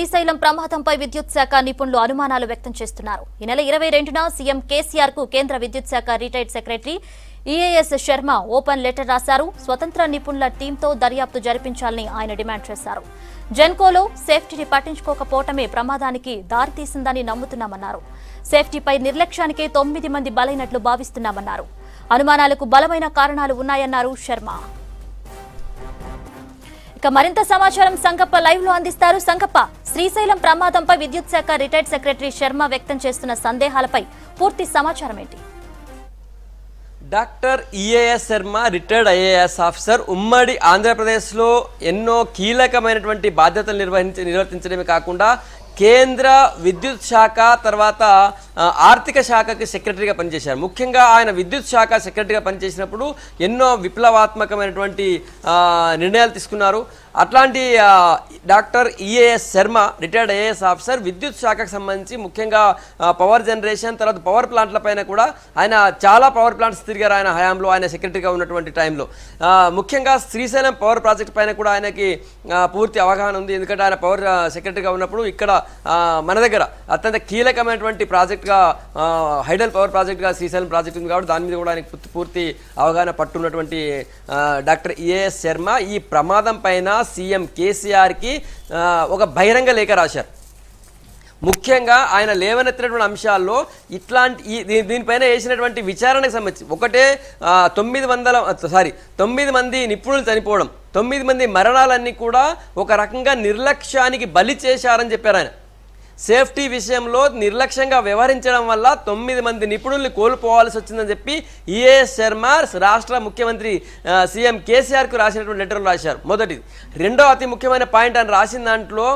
శ్రీశైలం ప్రమాదంపై విద్యుత్ శాఖ నిపుణులు అనుమానాలు వ్యక్తం చేస్తున్నారు. ఈ నెల 22న సీఎం కేసీఆర్ కు కేంద్ర విద్యుత్ శాఖ retired secretary IAS Sharma open letter రాశారు. స్వతంత్ర నిపుణుల టీంతో దర్యాప్తు జరిపించాలని ఆయన డిమాండ్ చేశారు. జెన్కోలో సేఫ్టీని పట్టించుకోకపోవటమే ప్రమాదానికి దారితీసిందని నమ్ముతున్నామన్నారు. సేఫ్టీపై నిర్లక్ష్యానికే 9 మంది బలైనట్లు భావిస్తున్నామన్నారు. అనుమానాలకు బలమైన కారణాలు ఉన్నాయన్నారు శర్మ. ఇక మరింత సమాచారం సంగప్ప లైవ్ లో అందిస్తారు. సంగప్ప, శ్రీశైలం ప్రమాదంపై విద్యుత్ శాఖ రిటైర్డ్ సెక్రటరీ శర్మ వ్యక్తం చేస్తున్న సందేహాలపై పూర్తి సమాచారం ఏంటి? Doctor IAS Sharma retired IAS officer ఉమ్మడి ఆంధ్రప్రదేశ్లో ఎన్నో కీలకమైనటువంటి బాధ్యతలు నిర్వర్తించడమే కాకుండా కేంద్ర విద్యుత్ శాఖ తర్వాత ఆర్థిక శాఖకి సెక్రటరీగా పనిచేశారు. ముఖ్యంగా ఆయన విద్యుత్ శాఖ సెక్రటరీగా పనిచేసినప్పుడు ఎన్నో విప్లవాత్మకమైనటువంటి నిర్ణయాలు తీసుకున్నారు. అట్లాంటి doctor IAS Sharma retired IAS officer విద్యుత్ శాఖకు సంబంధించి ముఖ్యంగా పవర్ జనరేషన్ తర్వాత పవర్ ప్లాంట్ల పైన కూడా ఆయన చాలా పవర్ ప్లాంట్స్ తిరిగారు. ఆయన హయాంలో ఆయన సెక్రటరీగా ఉన్నటువంటి టైంలో ముఖ్యంగా శ్రీశైలం పవర్ ప్రాజెక్ట్ పైన కూడా ఆయనకి పూర్తి అవగాహన ఉంది. ఎందుకంటే ఆయన పవర్ సెక్రటరీగా ఉన్నప్పుడు ఇక్కడ మన దగ్గర అత్యంత కీలకమైనటువంటి ప్రాజెక్ట్గా హైడల్ పవర్ ప్రాజెక్ట్గా శ్రీశైలం ప్రాజెక్ట్ ఉంది కాబట్టి దాని మీద కూడా ఆయనకు పూర్తి అవగాహన పట్టున్నటువంటి డాక్టర్ IAS శర్మ ఈ ప్రమాదం పైన సీఎం కేసీఆర్కి ఒక బహిరంగ లేఖ రాశారు. ముఖ్యంగా ఆయన లేవనెత్తినటువంటి అంశాల్లో దీనిపైన వేసినటువంటి విచారణకు సంబంధించి ఒకటే 9 మంది నిపుణులు చనిపోవడం, 9 మంది మరణాలన్నీ కూడా ఒక రకంగా నిర్లక్ష్యానికి బలి చేశారని చెప్పారు. ఆయన సేఫ్టీ విషయంలో నిర్లక్ష్యంగా వ్యవహరించడం వల్ల 9 మంది నిపుణుల్ని కోల్పోవాల్సి వచ్చిందని చెప్పి IAS శర్మ రాష్ట్ర ముఖ్యమంత్రి సీఎం కేసీఆర్కు రాసినటువంటి లెటర్లు రాశారు. మొదటిది. రెండో అతి ముఖ్యమైన పాయింట్ ఆయన రాసిన దాంట్లో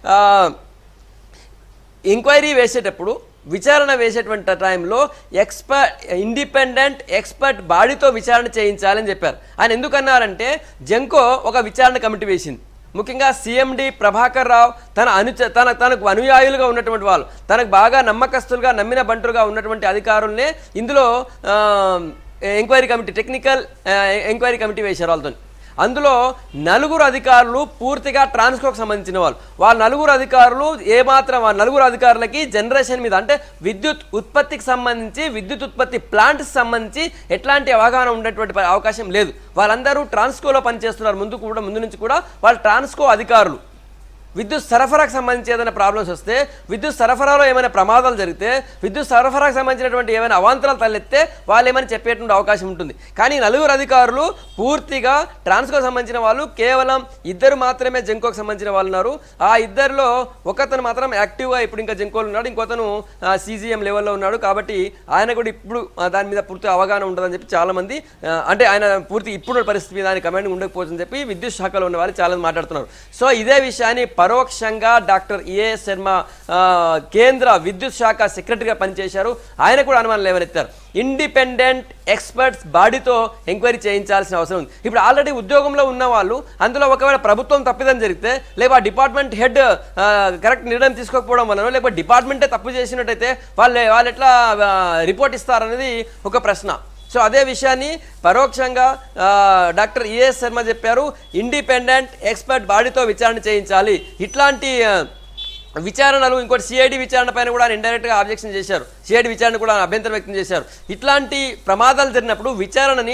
ఎంక్వైరీ వేసేటప్పుడు విచారణ వేసేటువంటి టైంలో ఇండిపెండెంట్ ఎక్స్పర్ట్ బాడీతో విచారణ చేయించాలని చెప్పారు. ఆయన ఎందుకన్నారంటే జెన్కో ఒక విచారణ కమిటీ వేసింది. ముఖ్యంగా CMD ప్రభాకర్ రావు తనకు అనుయాయులుగా ఉన్నటువంటి వాళ్ళు, తనకు బాగా నమ్మకస్తులుగా నమ్మిన బంటులుగా ఉన్నటువంటి అధికారులనే ఇందులో enquiry committee technical enquiry committee వేశారు వాళ్ళతో. అందులో 9 అధికారులు పూర్తిగా ట్రాన్స్కోకు సంబంధించిన వాళ్ళ 9 అధికారులు ఏమాత్రం ఆ 9 అధికారులకి జనరేషన్ మీద అంటే విద్యుత్ ఉత్పత్తికి సంబంధించి విద్యుత్ ఉత్పత్తి ప్లాంట్కి సంబంధించి ఎట్లాంటి అవగాహన ఉండేటువంటి అవకాశం లేదు. వాళ్ళందరూ ట్రాన్స్కోలో పనిచేస్తున్నారు. ముందు నుంచి కూడా వాళ్ళు ట్రాన్స్కో అధికారులు. విద్యుత్ సరఫరాకు సంబంధించి ఏదైనా ప్రాబ్లమ్స్ వస్తే, విద్యుత్ సరఫరాలో ఏమైనా ప్రమాదాలు జరిగితే, విద్యుత్ సరఫరాకు సంబంధించినటువంటి ఏమైనా అవాంతరాలు తలెత్తే వాళ్ళు ఏమైనా చెప్పేటువంటి అవకాశం ఉంటుంది. కానీ 9 అధికారులు పూర్తిగా ట్రాన్స్కోకు సంబంధించిన వాళ్ళు, కేవలం 2 మాత్రమే జెన్కోకు సంబంధించిన వాళ్ళు ఉన్నారు. ఆ 2లో ఒకతను మాత్రం యాక్టివ్గా ఇప్పుడు ఇంకా జెన్కోలో ఉన్నాడు, ఇంకొతను CGM లెవెల్లో ఉన్నాడు. కాబట్టి ఆయన కూడా ఇప్పుడు దాని మీద పూర్తి అవగాహన ఉంటుందని చెప్పి చాలామంది అంటే ఆయన పూర్తి ఇప్పుడు పరిస్థితి మీద ఆయన కమాండింగ్ ఉండకపోతుందని చెప్పి విద్యుత్ శాఖలో ఉన్న వాళ్ళు చాలా మాట్లాడుతున్నారు. సో ఇదే విషయాన్ని పరోక్షంగా డాక్టర్ IAS శర్మ కేంద్ర విద్యుత్ శాఖ సెక్రటరీగా పనిచేశారు. ఆయన కూడా అనుమానం లేవనెత్తారు. ఇండిపెండెంట్ ఎక్స్పర్ట్స్ బాడీతో ఎంక్వైరీ చేయించాల్సిన అవసరం ఉంది. ఇప్పుడు ఆల్రెడీ ఉద్యోగంలో ఉన్న వాళ్ళు అందులో ఒకవేళ ప్రభుత్వం తప్పిదం జరిగితే, లేకపోతే డిపార్ట్మెంట్ హెడ్ కరెక్ట్ నిర్ణయం తీసుకోకపోవడం వలన, లేకపోతే డిపార్ట్మెంటే తప్పు చేసినట్టయితే వాళ్ళు ఎట్లా రిపోర్ట్ ఇస్తారనేది ఒక ప్రశ్న. సో అదే విషయాన్ని పరోక్షంగా డాక్టర్ IAS శర్మ చెప్పారు. ఇండిపెండెంట్ ఎక్స్పర్ట్ బాడీతో విచారణ చేయించాలి. ఇట్లాంటి విచారణలు ఇంకోటి CID విచారణ పైన కూడా ఇండైరెక్ట్గా ఆబ్జెక్షన్ చేశారు. CID విచారణ కూడా అభ్యంతరం వ్యక్తం చేశారు. ఇట్లాంటి ప్రమాదాలు జరిగినప్పుడు విచారణని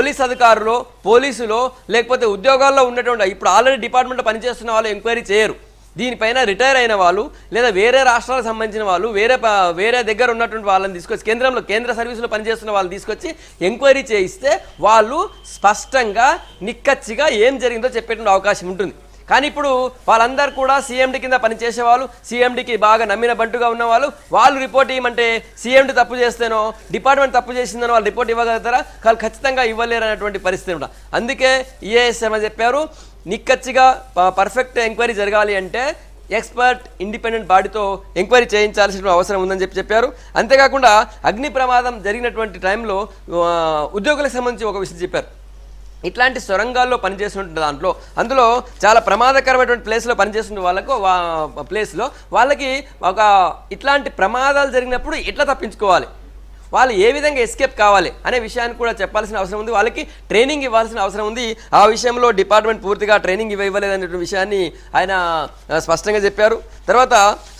పోలీసులో లేకపోతే ఉద్యోగాల్లో ఉన్నటువంటి ఇప్పుడు ఆల్రెడీ డిపార్ట్మెంట్లో పనిచేస్తున్న వాళ్ళు ఎంక్వైరీ చేయరు. దీనిపైన రిటైర్ అయిన వాళ్ళు లేదా వేరే రాష్ట్రాలకు సంబంధించిన వాళ్ళు వేరే దగ్గర ఉన్నటువంటి వాళ్ళని తీసుకొచ్చి కేంద్ర సర్వీసులో పనిచేస్తున్న వాళ్ళని తీసుకొచ్చి ఎంక్వైరీ చేయిస్తే వాళ్ళు స్పష్టంగా నిక్కచ్చిగా ఏం జరిగిందో చెప్పేటువంటి అవకాశం ఉంటుంది. కానీ ఇప్పుడు వాళ్ళందరూ కూడా CMD కింద పనిచేసేవాళ్ళు, CMDకి బాగా నమ్మిన బంటుగా ఉన్నవాళ్ళు, వాళ్ళు రిపోర్ట్ ఇవ్వమంటే CMD తప్పు చేస్తేనో డిపార్ట్మెంట్ తప్పు చేసిందనో వాళ్ళు రిపోర్ట్ ఇవ్వగలుగుతారా? వాళ్ళు ఖచ్చితంగా ఇవ్వలేరు అనేటువంటి పరిస్థితి ఉంటుంది. అందుకే IAS శర్మ చెప్పారు, నిక్కచ్చిగా పర్ఫెక్ట్ ఎంక్వైరీ జరగాలి అంటే ఎక్స్పర్ట్ ఇండిపెండెంట్ బాడీతో ఎంక్వైరీ చేయించాల్సిన అవసరం ఉందని చెప్పారు. అంతేకాకుండా అగ్ని ప్రమాదం జరిగినటువంటి టైంలో ఉద్యోగులకు సంబంధించి ఒక విషయం చెప్పారు. ఇట్లాంటి సొరంగాల్లో పనిచేస్తున్న అందులో చాలా ప్రమాదకరమైనటువంటి ప్లేస్లో పనిచేస్తున్న వాళ్ళకి ఒక ఇట్లాంటి ప్రమాదాలు జరిగినప్పుడు ఎట్లా తప్పించుకోవాలి, వాళ్ళు ఏ విధంగా ఎస్కేప్ కావాలి అనే విషయాన్ని కూడా చెప్పాల్సిన అవసరం ఉంది, వాళ్ళకి ట్రైనింగ్ ఇవ్వాల్సిన అవసరం ఉంది. ఆ విషయంలో డిపార్ట్మెంట్ పూర్తిగా ట్రైనింగ్ ఇవ్వలేదనేటువంటి విషయాన్ని ఆయన స్పష్టంగా చెప్పారు. తర్వాత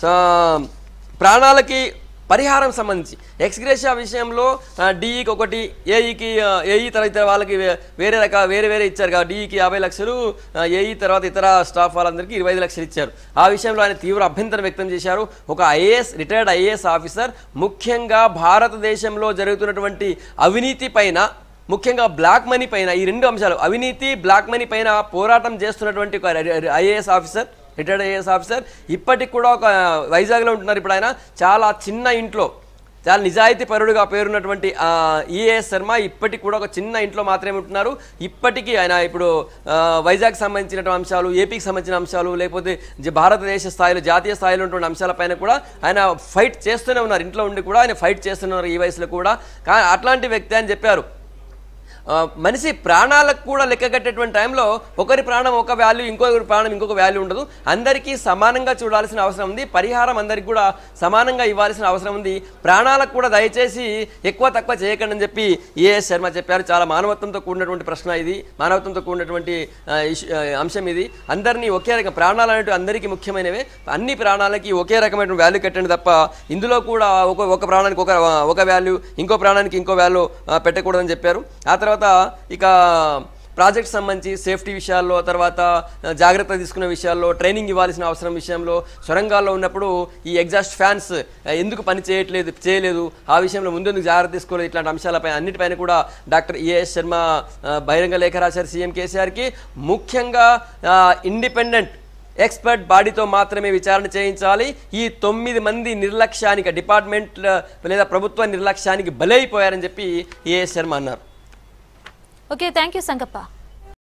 ప్రాణాలకి పరిహారం సంబంధించి ఎక్స్గ్రేషియా విషయంలో డిఈకి ఒకటి, ఏఈ తర్వాత వాళ్ళకి వేరే ఇచ్చారు కదా. డిఈకి 50 లక్షలు, ఏఈ తర్వాత ఇతర స్టాఫ్ వాళ్ళందరికీ 25 లక్షలు ఇచ్చారు. ఆ విషయంలో ఆయన తీవ్ర అభ్యంతరం వ్యక్తం చేశారు. ఒక రిటైర్డ్ ఐఏఎస్ ఆఫీసర్ ముఖ్యంగా భారతదేశంలో జరుగుతున్నటువంటి అవినీతి పైన, ముఖ్యంగా బ్లాక్ మనీ పైన, ఈ 2 అంశాలు అవినీతి బ్లాక్ మనీ పైన పోరాటం చేస్తున్నటువంటి ఒక IAS officer, retired IAS officer ఇప్పటికి కూడా ఒక వైజాగ్లో ఉంటున్నారు. ఇప్పుడు ఆయన చాలా చిన్న ఇంట్లో, చాలా నిజాయితీ పరుడుగా పేరున్నటువంటి ఈఏఎస్ శర్మ ఇప్పటికి కూడా ఒక చిన్న ఇంట్లో మాత్రమే ఉంటున్నారు. ఇప్పటికీ ఆయన ఇప్పుడు వైజాగ్ సంబంధించిన అంశాలు, ఏపీకి సంబంధించిన అంశాలు, లేకపోతే భారతదేశ స్థాయిలో జాతీయ స్థాయిలో ఉన్నటువంటి అంశాలపైన కూడా ఆయన ఫైట్ చేస్తూనే ఉన్నారు. ఇంట్లో ఉండి కూడా ఆయన ఫైట్ చేస్తున్నారు ఈ వయసులో కూడా. కానీ అట్లాంటి వ్యక్తి అని చెప్పారు. మనిషి ప్రాణాలకు కూడా లెక్క కట్టేటువంటి టైంలో ఒకరి ప్రాణం ఒక వాల్యూ, ఇంకొకరి ప్రాణం ఇంకొక వాల్యూ ఉండదు. అందరికీ సమానంగా చూడాల్సిన అవసరం ఉంది. పరిహారం అందరికీ కూడా సమానంగా ఇవ్వాల్సిన అవసరం ఉంది. ప్రాణాలకు కూడా దయచేసి ఎక్కువ తక్కువ చేయకండి అని చెప్పి ఈఏఎస్ శర్మ చెప్పారు. చాలా మానవత్వంతో కూడినటువంటి ప్రశ్న ఇది, మానవత్వంతో కూడినటువంటి అంశం ఇది. అందరినీ ఒకే రకం, ప్రాణాలు అనేవి అందరికీ ముఖ్యమైనవే, అన్ని ప్రాణాలకి ఒకే రకమైన వాల్యూ కట్టండి తప్ప ఇందులో కూడా ఒక ప్రాణానికి ఒక వాల్యూ, ఇంకో ప్రాణానికి ఇంకో వాల్యూ పెట్టకూడదని చెప్పారు. ఆ తర్వాత ఇక ప్రాజెక్ట్ సంబంధించి సేఫ్టీ విషయాల్లో, తర్వాత జాగ్రత్త తీసుకునే విషయాల్లో, ట్రైనింగ్ ఇవ్వాల్సిన అవసరం విషయంలో, సొరంగాల్లో ఉన్నప్పుడు ఈ ఎగ్జాస్ట్ ఫ్యాన్స్ ఎందుకు పని చేయలేదు, ఆ విషయంలో ముందెందుకు జాగ్రత్త తీసుకోలేదు, ఇట్లాంటి అంశాలపై అన్నిటిపైన కూడా డాక్టర్ ఈఏఎస్ శర్మ బహిరంగ లేఖ రాశారు సీఎం కేసీఆర్కి. ముఖ్యంగా ఇండిపెండెంట్ ఎక్స్పర్ట్ బాడీతో మాత్రమే విచారణ చేయించాలి. ఈ 9 మంది నిర్లక్ష్యానికి, డిపార్ట్మెంట్ లేదా ప్రభుత్వ నిర్లక్ష్యానికి బలైపోయారని చెప్పి ఈఏఎస్ శర్మ అన్నారు. Okay, thank you Sangappa.